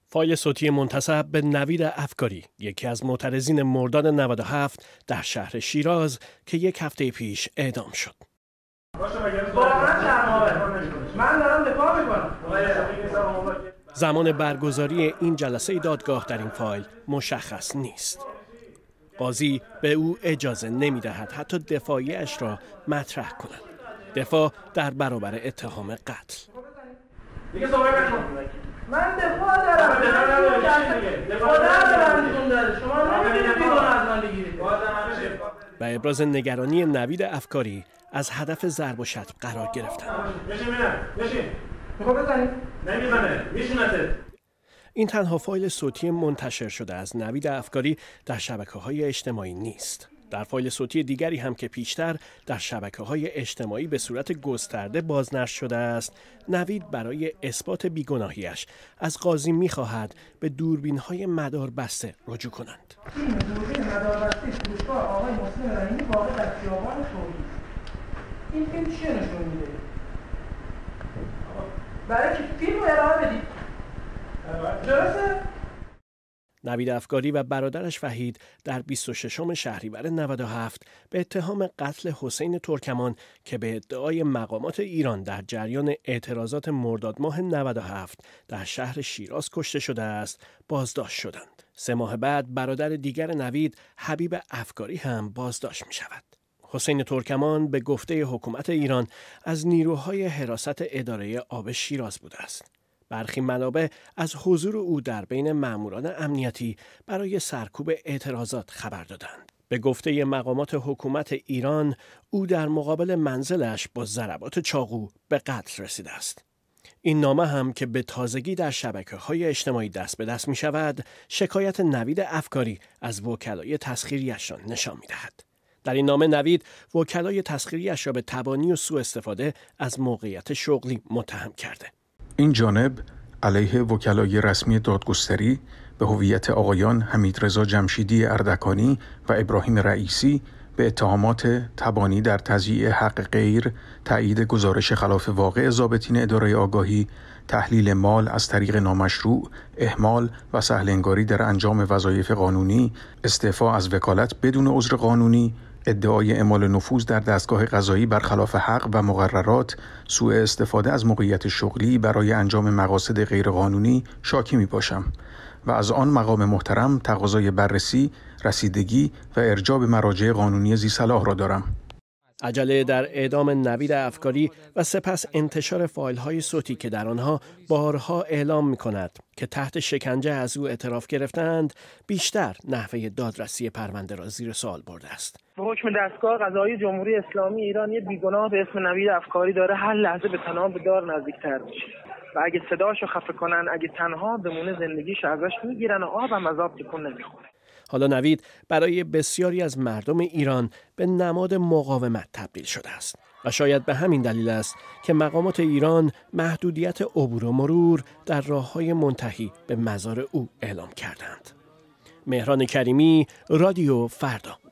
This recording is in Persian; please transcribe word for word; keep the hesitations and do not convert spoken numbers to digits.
فایل صوتی منتسب به نوید افکاری، یکی از معترضین مرداد نود و هفت در شهر شیراز که یک هفته پیش اعدام شد. من دارم دفاع میکنم. زمان برگزاری این جلسه دادگاه در این فایل مشخص نیست. قاضی به او اجازه نمی‌دهد حتی دفاعیش را مطرح کند. دفاع در برابر اتهام قتل. دیگه صحبت نکن. من دفاع دارم. دفاع دارم. شما نمی‌تونید بیگانه از من بگیرید. و ابراز نگرانی نوید افکاری از هدف ضرب و شتم قرار گرفتند. بشین ببینم. بشین. میخواد بزنید؟ نمیزنه. میشونته. این تنها فایل صوتی منتشر شده از نوید افکاری در شبکه‌های اجتماعی نیست. در فایل صوتی دیگری هم که پیشتر در شبکه‌های اجتماعی به صورت گسترده بازنشر شده است، نوید برای اثبات بیگناهیش از قاضی می‌خواهد به دوربین‌های مداربسته رجوع کنند. این دوربین مداربسته فروشگاه آقای مسلم رحیمی واقع در خیابان توحید. این فیلم چیه نشون میده؟ برای که فیلم رو ارائه بدید. درسته؟ نوید افکاری و برادرش وحید در بیست و ششم شهریور نود و هفت به اتهام قتل حسین ترکمان که به ادعای مقامات ایران در جریان اعتراضات مرداد ماه نود و هفت در شهر شیراز کشته شده است، بازداشت شدند. سه ماه بعد برادر دیگر نوید، حبیب افکاری هم بازداشت می شود. حسین ترکمان به گفته حکومت ایران از نیروهای حراست اداره آب شیراز بوده است. برخی منابع از حضور او در بین ماموران امنیتی برای سرکوب اعتراضات خبر دادند. به گفته مقامات حکومت ایران، او در مقابل منزلش با ضربات چاقو به قتل رسیده است. این نامه هم که به تازگی در شبکه‌های اجتماعی دست به دست می شود، شکایت نوید افکاری از وکلای تسخیریش را نشان می دهد. در این نامه نوید وکلای تسخیریش را به تبانی و سوء استفاده از موقعیت شغلی متهم کرده. این جانب علیه وکلای رسمی دادگستری به هویت آقایان حمیدرضا جمشیدی اردکانی و ابراهیم رئیسی به اتهامات تبانی در تضییع حق غیر، تایید گزارش خلاف واقع ضابطین اداره آگاهی، تحلیل مال از طریق نامشروع، اهمال و سهل‌انگاری در انجام وظایف قانونی، استعفا از وکالت بدون عذر قانونی، ادعای اعمال نفوذ در دستگاه قضایی برخلاف حق و مقررات، سوء استفاده از موقعیت شغلی برای انجام مقاصد غیرقانونی شاکی می باشم و از آن مقام محترم تقاضای بررسی، رسیدگی و ارجاع به مراجع قانونی ذی صلاح را دارم. عجله در اعدام نوید افکاری و سپس انتشار فایل‌های صوتی که در آنها بارها اعلام می‌کند که تحت شکنجه از او اعتراف گرفتند، بیشتر نحوه دادرسی پرونده را زیر سوال برده است. به حکم دستگاه قضایی جمهوری اسلامی ایران یه بیگناه به اسم نوید افکاری داره هر لحظه به تناب به دار نزدیک‌تر میشه و اگه صداشو خفه کنن، اگه تنها بمونه، زندگیش ازش میگیرن و آب هم از آب تکون نمیخوره. حالا نوید برای بسیاری از مردم ایران به نماد مقاومت تبدیل شده است و شاید به همین دلیل است که مقامات ایران محدودیت عبور و مرور در راه‌های منتهی به مزار او اعلام کردند. مهران کریمی، رادیو فردا.